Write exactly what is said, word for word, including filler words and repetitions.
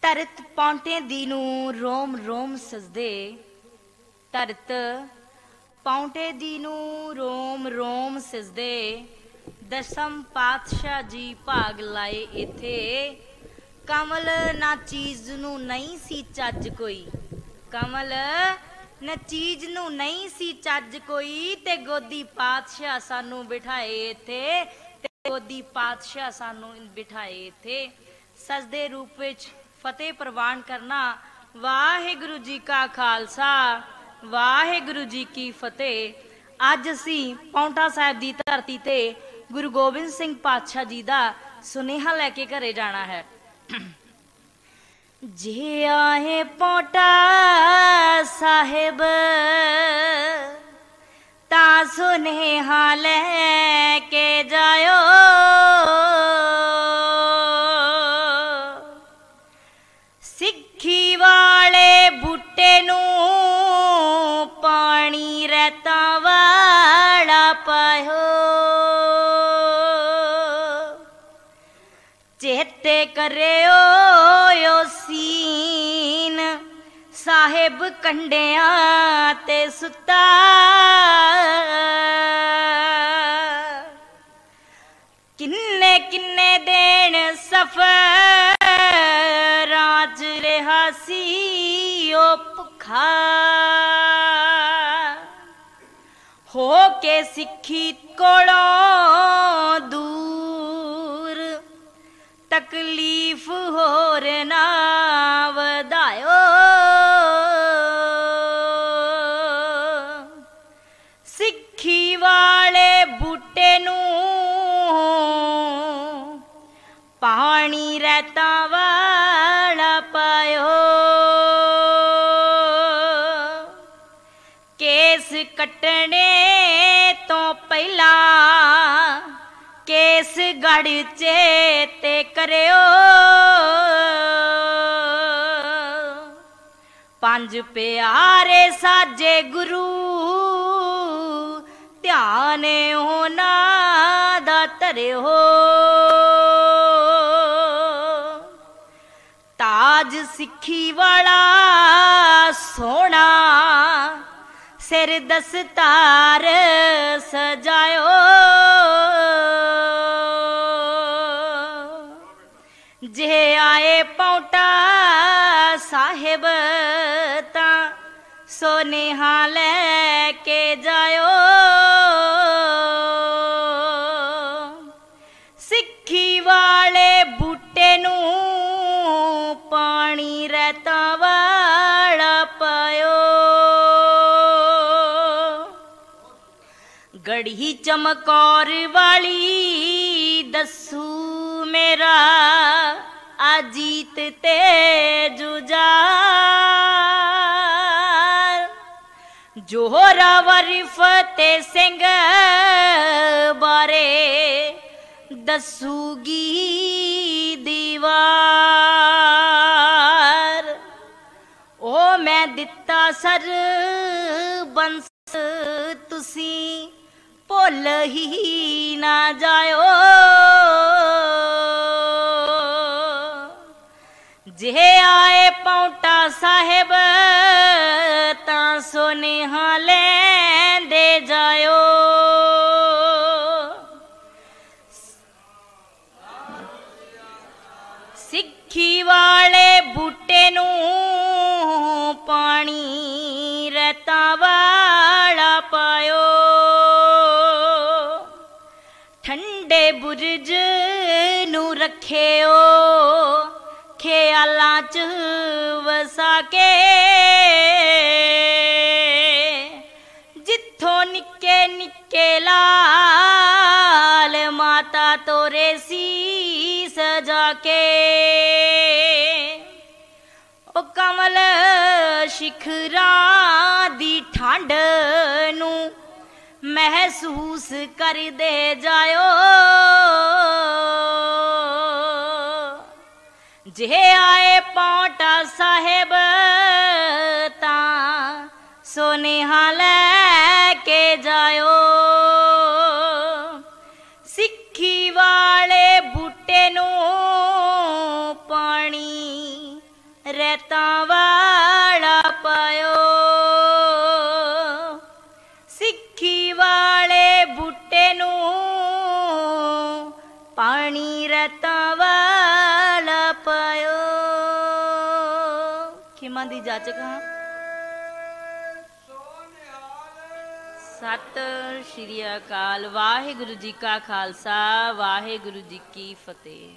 ਧਰਤ ਪੌਂਟੇ ਦੀ ਨੂੰ ਰੋਮ ਰੋਮ ਸਜਦੇ, ਧਰਤ ਪੌਂਟੇ ਦੀ ਨੂੰ ਰੋਮ ਰੋਮ ਸਜਦੇ। ਦਸਮ ਪਾਤਸ਼ਾਹ ਜੀ ਭਾਗ ਲਾਏ ਇੱਥੇ, ਕਮਲ ਨਾ ਚੀਜ਼ ਨੂੰ ਨਹੀਂ ਸੀ ਚੱਜ ਕੋਈ, ਕਮਲ ਨਾ ਚੀਜ਼ ਨੂੰ ਨਹੀਂ ਸੀ ਚੱਜ ਕੋਈ। ਤੇ ਗੋਦੀ ਪਾਤਸ਼ਾਹ ਸਾਨੂੰ ਬਿਠਾਏ ਇੱਥੇ, ਤੇ ਗੋਦੀ ਪਾਤਸ਼ਾਹ ਸਾਨੂੰ ਬਿਠਾਏ ਇੱਥੇ। ਸਜਦੇ ਰੂਪ ਵਿੱਚ ਫਤਿਹ ਪ੍ਰਵਾਨ ਕਰਨਾ। ਵਾਹਿਗੁਰੂ ਜੀ ਕਾ ਖਾਲਸਾ, ਵਾਹਿਗੁਰੂ ਜੀ ਕੀ ਫਤਿਹ। ਅੱਜ ਅਸੀਂ ਪੌਂਟਾ ਸਾਹਿਬ ਦੀ ਧਰਤੀ ਤੇ ਗੁਰੂ ਗੋਬਿੰਦ ਸਿੰਘ ਪਾਤਸ਼ਾਹ ਜੀ ਦਾ ਸੁਨੇਹਾ ਲੈ ਕੇ ਘਰੇ ਜਾਣਾ ਹੈ। ਜੇ ਆਏ ਪੌਂਟਾ ਸਾਹਿਬ ਤਾਂ ਸੁਨੇਹਾ ਲੈ ਕੇ ਜਾਇਓ, ਸਿੱਖੀ ਵਾਲੇ ਬੂਟੇ ਨੂੰ ਪਾਣੀ ਰਹਿਤਾ ਵਾਲਾ ਪਾਇਓ। ਚੇਤੇ ਕਰਿਓ ਓ ਸੀਨ ਸਾਹਿਬ ਕੰਡਿਆਂ ਤੇ ਸੁੱਤਾ, ਕਿੰਨੇ ਕਿੰਨੇ ਦਿਨ ਸਫਰ ਰਾਜ ਰਿਹਾ ਸੀ ਓ ਭੁੱਖਾ, ਹੋ ਕੇ ਸਿੱਖੀ ਕੋਲੋਂ ਦੂਰ ਤਕਲੀਫ ਹੋਰ ਨਾ ਵਧਾਇਓ। ਸਿੱਖੀ ਵਾਲੇ ਬੂਟੇ ਨੂੰ ਪਾਣੀ ਰਹਿਤਾ ਵਾਲਾ ਪਾਇਓ। ਕੇਸ ਕੱਟਣੇ ਤੋਂ ਪਹਿਲਾਂ ਕੇਸ ਗੜ ਚੇਤੇ ਕਰਿਓ, ਪੰਜ ਪਿਆਰੇ ਸਾਜੇ ਗੁਰੂ ਧਿਆਨ ਉਹਨਾਂ ਦਾ ਧਰਿਓ। ਤਾਜ ਸਿੱਖੀ ਵਾਲਾ ਸੋਹਣਾ ਸਿਰ ਦਸਤਾਰ ਸਜਾਇਓ। ਜੇ ਆਏ ਪੌਂਟਾ ਸਾਹਿਬ ਤਾਂ ਸੁਨੇਹਾ ਲੈ ਕੇ ਜਾਇਓ, ਸਿੱਖੀ ਵਾਲੇ ਬੂਟੇ ਨੂੰ ਪਾਣੀ ਰਹਿਤਾ ਵਾਲਾ ਪਾਇਓ। ਗੜੀ ਚਮਕੌਰ ਵਾਲੀ ਦੱਸੂ ਮੇਰਾ ਅਜੀਤ ਤੇ ਜੁਝਾਰ, ਜੋਰਾਵਰ ਫਤਿਹ ਸਿੰਘ ਬਾਰੇ ਦੱਸੂਗੀ ਦੀਵਾਰ। ਉਹ ਮੈਂ ਦਿੱਤਾ ਸਰ ਬੰਸ ਤੁਸੀਂ ਭੁੱਲ ਹੀ ਨਾ ਜਾਇਓ। ਜੇ ਆਏ ਪੌਂਟਾ ਸਾਹਿਬ ਤਾਂ ਸੁਨੇਹਾ ਲੈਂਦੇ ਜਾਇਓ। ਸਿੱਖੀ ਵਾਲੇ ਬੂਟੇ ਨੂੰ ਪਾਣੀ ਰਹਿਤਾ ਵਾਲਾ ਪਾਇਓ। ਠੰਡੇ ਬੁਰਜ ਨੂੰ ਰੱਖਿਓ ਖਿਆਲਾਂ ਚ ਵਸਾ ਕੇ, ਜਿੱਥੋਂ ਨਿੱਕੇ ਨਿੱਕੇ ਲਾਲ ਮਾਤਾ ਤੋਰੇ ਸੀ ਸਜਾ ਕੇ। ਉਹ ਕਮਲ ਸ਼ਿਖਰਾਂ ਦੀ ਠੰਡ ਨੂੰ ਮਹਿਸੂਸ ਕਰਦੇ ਜਾਇਓ। ਜੇ ਆਏ ਪੌਂਟਾ ਸਾਹਿਬ ਤਾਂ ਸੁਨੇਹਾ ਲੈ ਕੇ ਜਾਇਓ। ਸਿੱਖੀ ਵਾਲੇ ਬੂਟੇ ਨੂੰ ਪਾਣੀ ਰੈਤਾਂ ਵਾਲਾ ਪਾਇਓ, ਸਿੱਖੀ ਵਾਲੇ ਬੂਟੇ ਨੂੰ ਪਾਣੀ ਰੈਤਾਂ ਵਾਲਾ ਪਾਇਓ। ਖਿਮਾ ਦੀ ਜਾਚਕ ਹਾਂ। ਸਤਿ ਸ਼੍ਰੀ ਅਕਾਲ। ਵਾਹਿਗੁਰੂ ਜੀ ਕਾ ਖਾਲਸਾ, ਵਾਹਿਗੁਰੂ ਜੀ ਕੀ ਫਤਿਹ।